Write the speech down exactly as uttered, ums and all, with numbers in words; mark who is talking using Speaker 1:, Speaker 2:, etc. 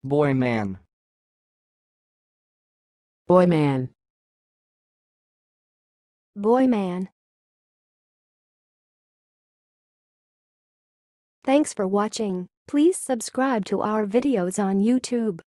Speaker 1: Boy man.
Speaker 2: Boy man.
Speaker 3: Boy man. Thanks for watching. Please subscribe to our videos on YouTube.